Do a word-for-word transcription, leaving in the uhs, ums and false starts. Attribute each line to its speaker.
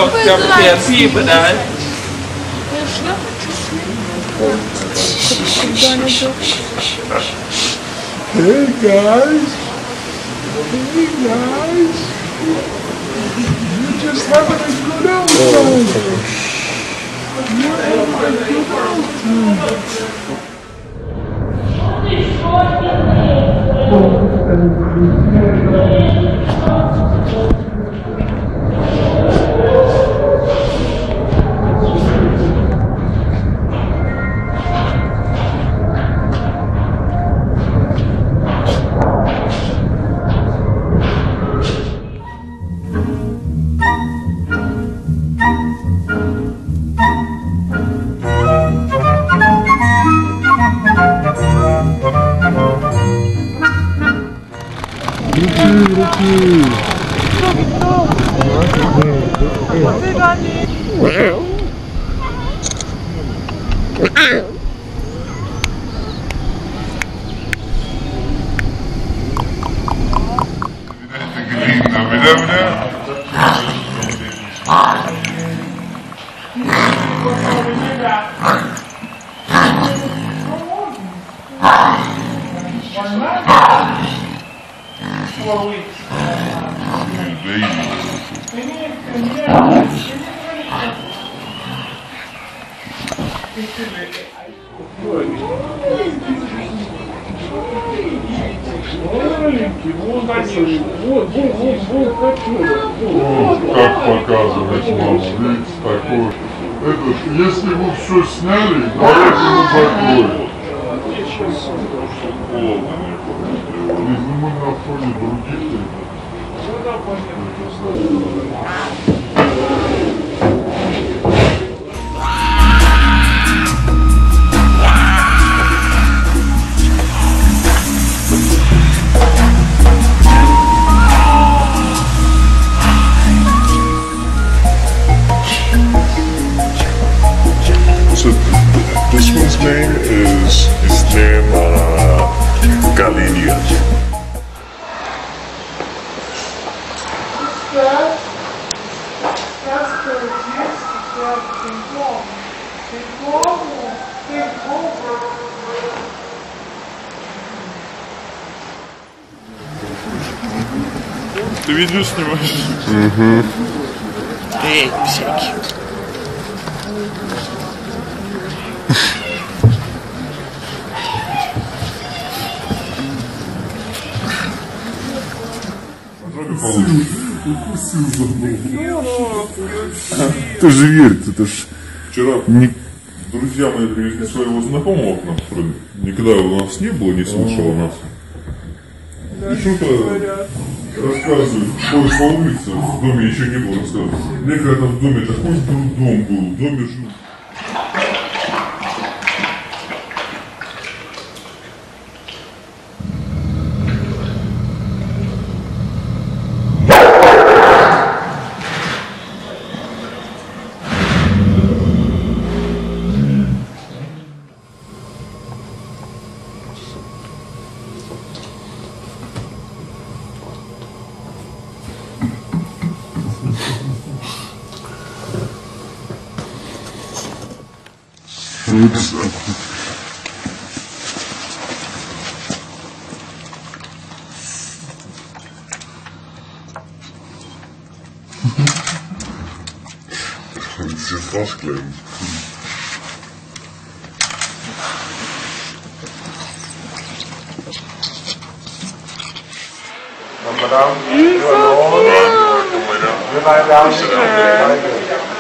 Speaker 1: จะเปลี่ยนที่ไปได้
Speaker 2: Hey guys, hey guys, you're just having a good old time. You're having a good old
Speaker 3: Как показывать маму, видите, такой. Это, если вы все сняли, давайте его закроем. Если мы на фоне других,
Speaker 4: So this one's name is his name uh, Galilia.
Speaker 3: Ты видео снимаешь?
Speaker 4: Угу.
Speaker 1: Эй, всякий.
Speaker 3: Ты же верь, это ж... Вчера не... друзья мои привезли своего знакомого к нам, никогда у нас не было, не слышал о нас. И что-то рассказывает, ходит по улице, в доме еще не было, рассказывает. Мне когда-то в доме такой дом был, в доме жил. Oops. Het zit vastklem.
Speaker 1: Madame, you alone? Good night, down.